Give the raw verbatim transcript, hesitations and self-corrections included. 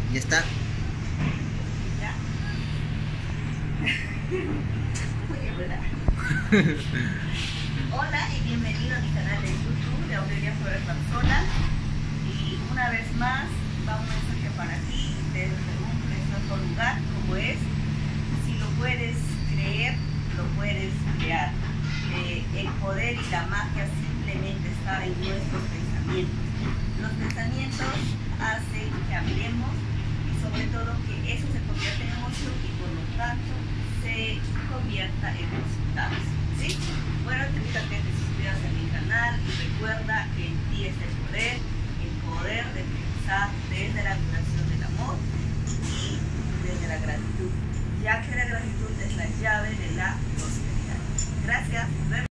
Ya está. ¿Ya? Muy buena. Hola y bienvenido a mi canal de YouTube de Aurelia Flores Barzola. Y una vez más, vamos a mensaje para ti desde un precioso lugar como es. Si lo puedes creer, lo puedes crear. Eh, el poder y la magia simplemente está en nuestros pensamientos. Los pensamientos hacen que hablemos y sobre todo que eso se convierta en emoción y por lo tanto se convierta en resultados. ¿Sí? Bueno, te invito a que te suscribas al